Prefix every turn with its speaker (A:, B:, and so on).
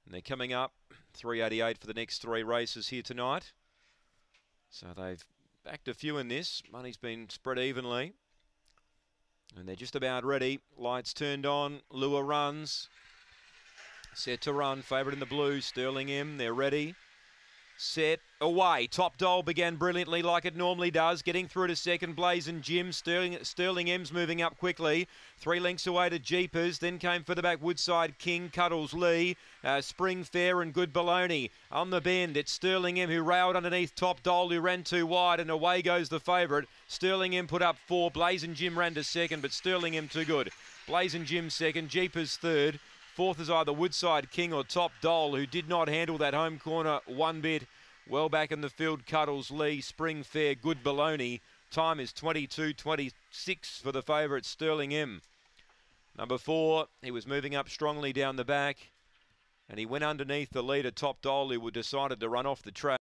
A: And they're coming up 388 for the next 3 races here tonight. So they've backed a few in this. Money's been spread evenly. And they're just about ready. Lights turned on. Lure runs. Set to run. Favourite in the blue, Sterling M. They're ready. Set, away. Top Doll began brilliantly like it normally does. Getting through to second, Blazing Jim. Sterling M's moving up quickly. 3 lengths away to Jeepers. Then came for the back Woodside King, Cuddles Lee, Spring Fair and Good Baloney. On the bend, it's Sterling M who railed underneath Top Doll who ran too wide, and away goes the favourite. Sterling M put up 4. Blazing Jim ran to second, but Sterling M too good. Blazing Jim second, Jeepers third. Fourth is either Woodside King or Top Doll, who did not handle that home corner one bit. Well back in the field, Cuddles Lee, Spring Fair, Good Baloney. Time is 22:26 for the favourite, Sterling M. Number 4, he was moving up strongly down the back, and he went underneath the leader, Top Doll, who decided to run off the track.